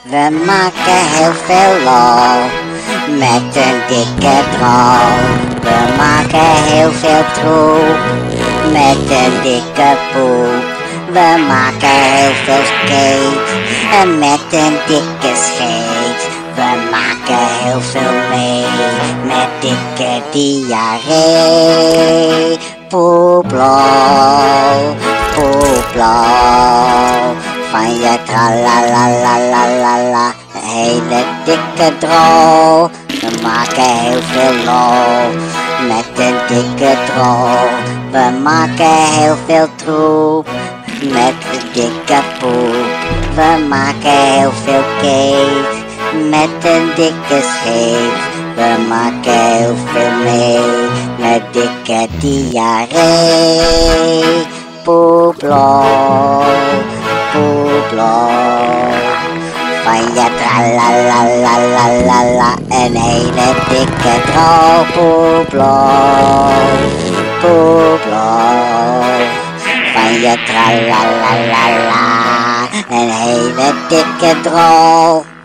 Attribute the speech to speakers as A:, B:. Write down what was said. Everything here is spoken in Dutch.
A: We maken heel veel lol met een dikke drol. We maken heel veel troep met een dikke poep. We maken heel veel cake en met een dikke scheet. We maken heel veel mee met dikke diarree. Poeplol, poeplol. Van je tralalalalala, een hele dikke drol. We maken heel veel lol met een dikke drol. We maken heel veel troep met een dikke poep. We maken heel veel cake met een dikke scheet. We maken heel veel mee met dikke diarree. Poeplol, poeplol. Van je tralalalalala, een hele dikke drol. Poeplol, poeplol. Van je tralalalala, een hele dikke drol.